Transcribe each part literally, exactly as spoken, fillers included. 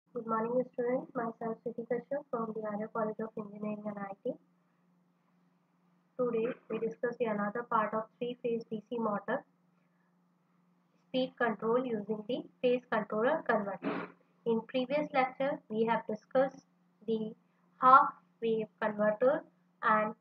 Good morning, students. Myself Siti Kashyap from the Arya College of Engineering and I T. Today, we discuss the another part of three-phase D C motor speed control using the phase controller converter. In previous lecture, we have discussed the half wave converter and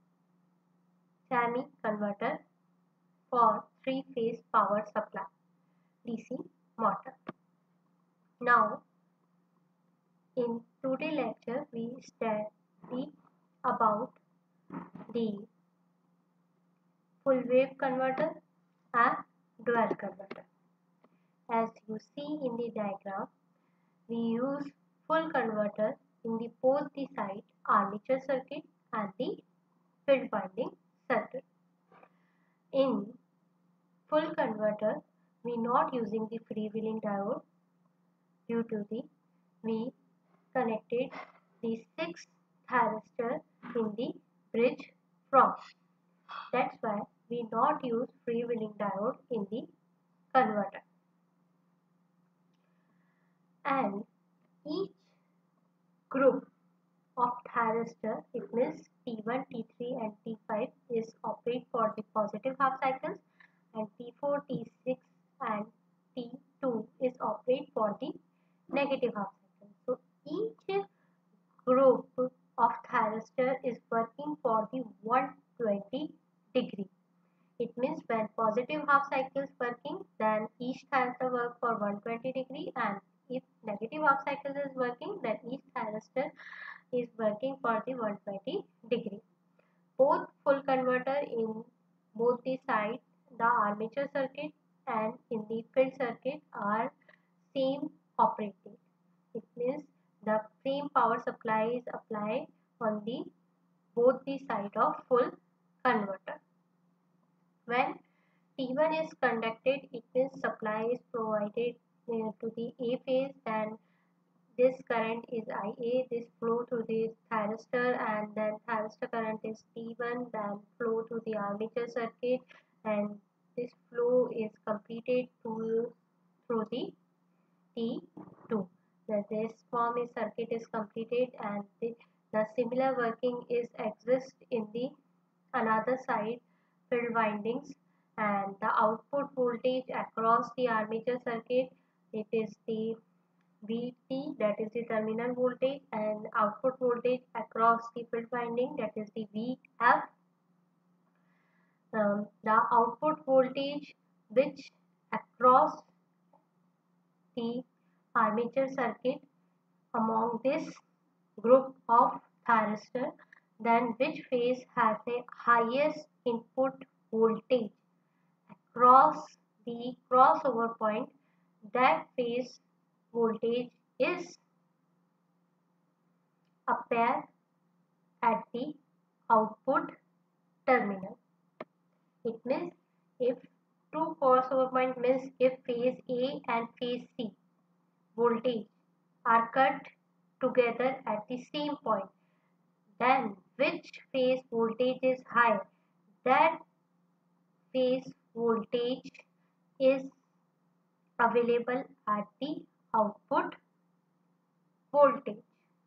semi converter for three-phase power supply D C motor. Now, in today's lecture, we study about the full wave converter and dual converter. As you see in the diagram, we use full converter in the both the side armature circuit and the field winding circuit. In full converter, we not using the freewheeling diode due to the we connected the six thyristor in the bridge from. That's why we not use freewheeling diode in the converter. And each group of thyristor, it means T one, T three and T five is operate for the positive half cycles, and T four, T six and T two is operate for the negative half cycles. So each group of thyristor is working for the one hundred twenty degree. It means when positive half cycle is working, then each thyristor work for one hundred twenty degree, and if negative half cycle is working, then each thyristor is working for the one hundred twenty degree. Both full converter in both the sides, the armature circuit and in the field circuit are same operating. It means the same power supply is applied on the both the side of full converter. When T one is conducted, it means supply is provided uh, to the A phase, then this current is I A, this flow to the thyristor, and then thyristor current is T one, then flow to the armature circuit, and this flow is completed to, through the T two. The, this form is circuit is completed, and the, the similar working is exist in the another side field windings, and the output voltage across the armature circuit, it is the V T, that is the terminal voltage, and output voltage across the field winding, that is the V F. Um, the output voltage which across the armature circuit among this group of thyristor, then which phase has the highest input voltage across the crossover point, that phase voltage is appear at the output terminal. It means if two crossover point means if phase A and phase C voltage are cut together at the same point, then which phase voltage is high, that phase voltage is available at the output voltage.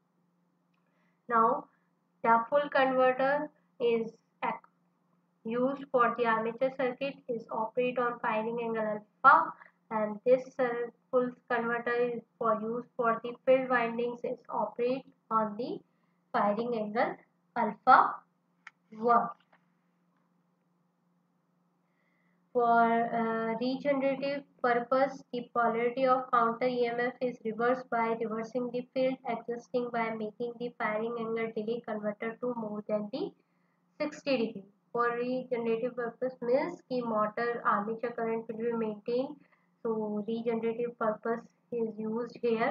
Now the full converter is used for the armature circuit is operate on firing angle alpha, and this uh, full converter is for use for the field windings is operate on the firing angle alpha one. For uh, regenerative purpose, the polarity of counter E M F is reversed by reversing the field adjusting by making the firing angle delay converter to more than the sixty degree. For regenerative purpose means the motor armature current will be maintained. So regenerative purpose is used here.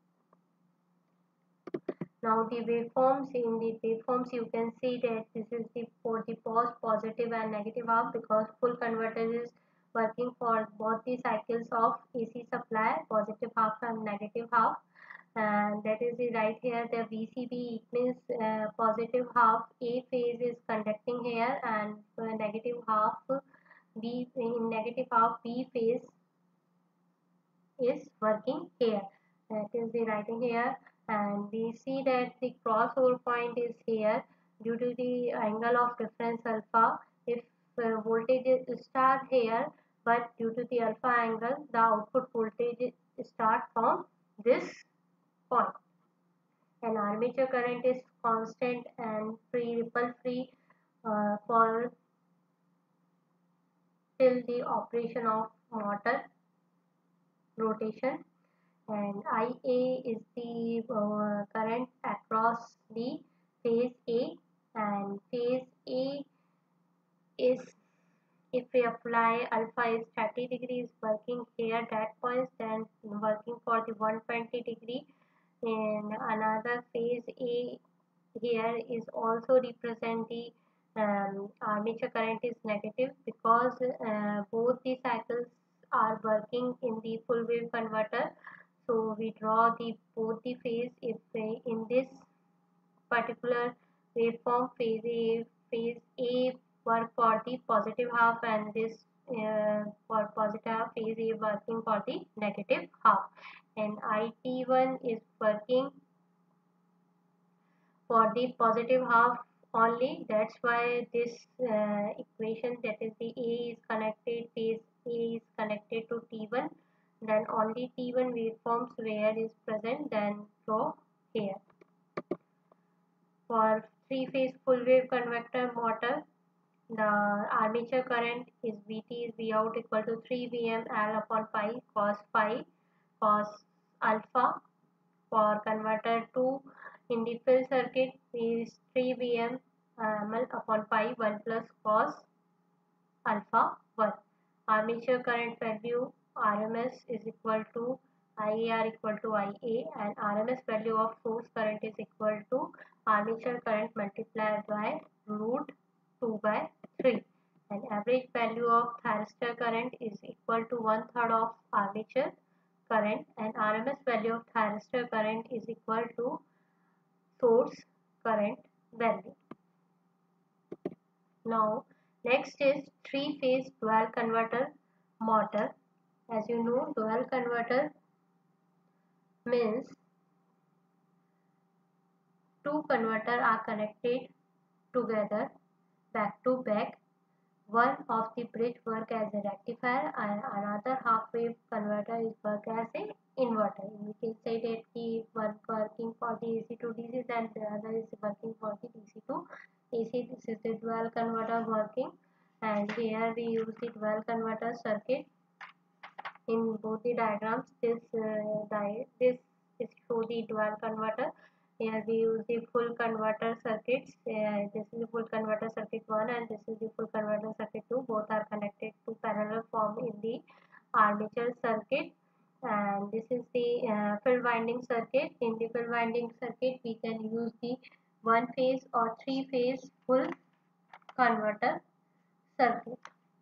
Now the waveforms, in the waveforms you can see that this is the for the pos positive and negative half, because full converter is working for both the cycles of A C supply, positive half and negative half, and that is the right here the V C B, it means uh, positive half A phase is conducting here, and uh, negative half B, in negative half B phase is working here. That is the writing here, and we see that the crossover point is here due to the angle of difference alpha. If uh, voltage is start here, but due to the alpha angle, the output voltage start from this point. And armature current is constant and free, ripple free uh, for till the operation of motor rotation. And I A is the uh, current across the phase A, and phase A is, if we apply alpha is thirty degrees working here that point, then working for the one hundred twenty degree. And another phase A here is also represent the um, armature current is negative, because uh, both the cycles are working in the full wave converter. So we draw the both the phase. If uh, in this particular waveform, phase A phase A work for the positive half, and this uh, for positive half, phase A working for the negative half. And I T one is working for the positive half only. That's why this uh, equation, that is the A is connected, phase A is connected to T one, then only T one waveforms where is present, then draw here. For three phase full wave convector motor, the armature current is Vt is V out equal to three V M L upon pi cos phi cos alpha. For converter two in the field circuit is three V M L upon pi one plus cos alpha one. Armature current value R M S is equal to I A R equal to I A, and R M S value of source current is equal to armature current multiplied by root two by three. And average value of thyristor current is equal to one third of armature current, and R M S value of thyristor current is equal to source current value. Now next is three phase dual converter motor. As you know, dual converter means two converters are connected together back to back. One of the bridge work as a rectifier and another half wave converter is work as a inverter. We can say that the one working for the A C to D C, and the other is working for the D C to A C. This is the dual converter working, and here we use the dual converter circuit. In both the diagrams, this uh, di this is show the dual converter. Here we use the full converter circuits. Uh, this is the full converter circuit one, and this is the full converter circuit two. Both are connected to parallel form in the armature circuit. And this is the uh, field winding circuit. In the field winding circuit, we can use the one phase or three phase full converter circuit.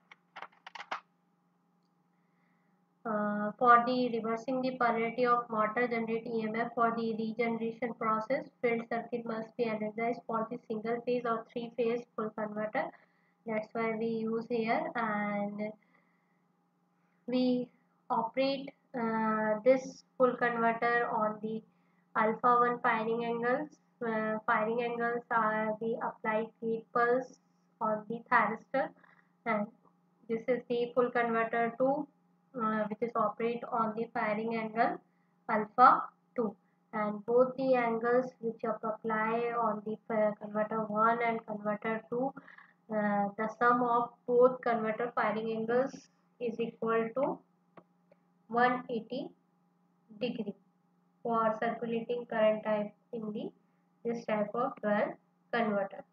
Uh, for the reversing the polarity of motor generate E M F for the regeneration process, field circuit must be energized for the single phase or three phase full converter. That's why we use here, and we operate uh, this full converter on the alpha one firing angles. Uh, firing angles are the applied gate pulse on the thyristor, and this is the full converter two, uh, which is operate on the firing angle alpha two, and both the angles which are apply on the converter one and converter two, uh, the sum of both converter firing angles is equal to one hundred eighty degree for circulating current type in the this type of dual converter.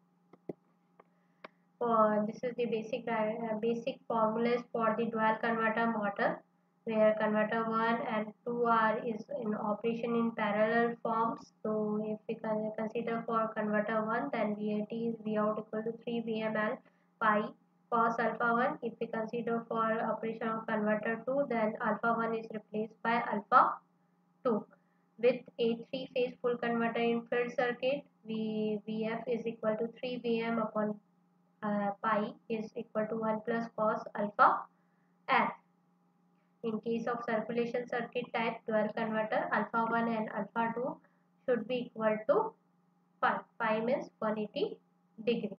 For this is the basic uh, basic formulas for the dual converter motor, where converter one and two are is in operation in parallel forms. So if we can consider for converter one, then V A T is V out equal to three V M L pi cos alpha one. If we consider for operation of converter two, then alpha one is replaced by alpha two. With a three phase full converter in field circuit, V Vf is equal to three V M upon uh, pi is equal to one plus cos alpha f. In case of circulation circuit type dual converter, alpha one and alpha two should be equal to pi. Pi means one hundred eighty degree.